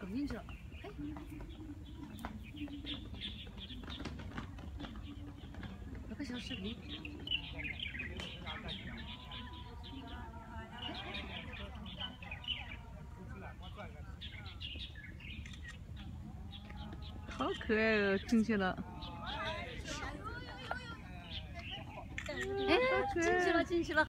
闯进去了。哎，有个小视频。好可爱哦，进去了。哎，进去了，进去了。